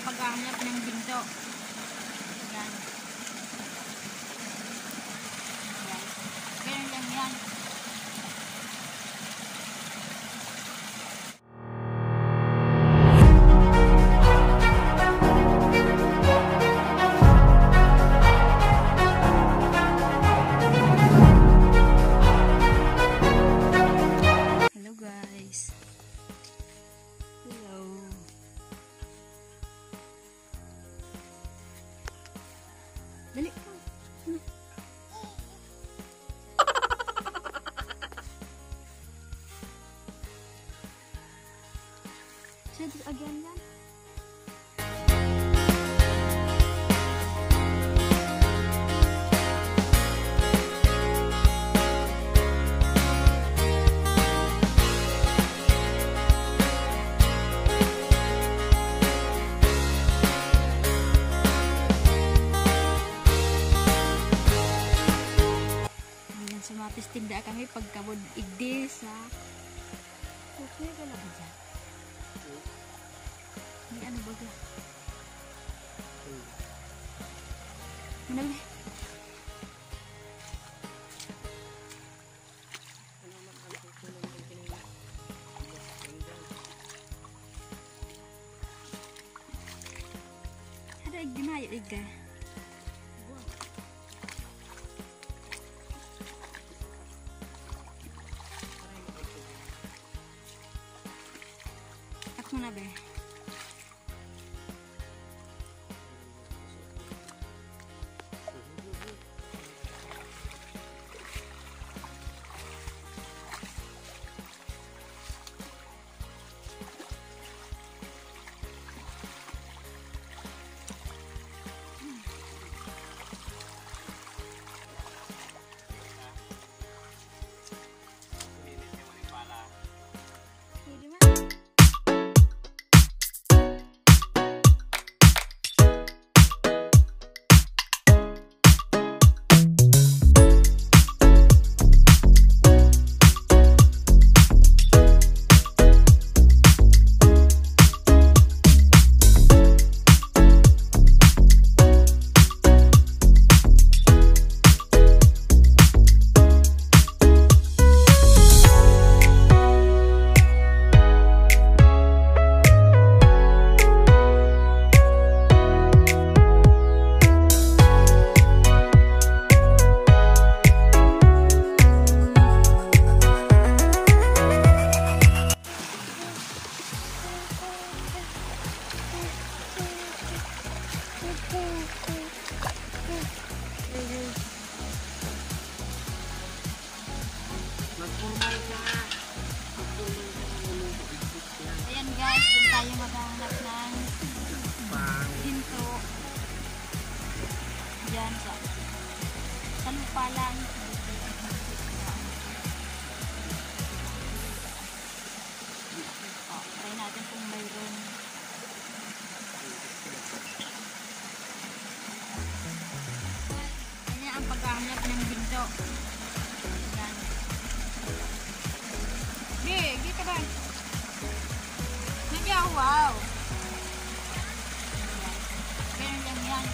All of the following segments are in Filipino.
paghahanap ng ginto. Yan. Yan. Ganyan lang yan. Hello guys. Hello. Dali ka. Siya terus again yan. Sumatis tinda kami pagkabod igdi sa okay ka lang dyan. May ano ba ka? Manabi. Ada igdi maya igda. Ako na be. Ayan guys, dun tayo maghahanap ng ginto. Diyan sa lupa lang. Try natin kung mayroon. Ayan ang paghahanap ng ginto. Ayan. Gigi ka ba? Wow! Ganyan lang yan.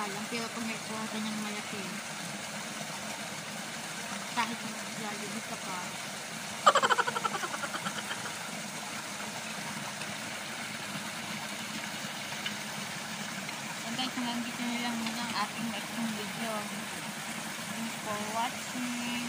lang. Pero pag nagkakata niyang malaki, kahit maglalibig ka pa, guys, hanggang dito na lang muna ang ating next video. Thanks for watching.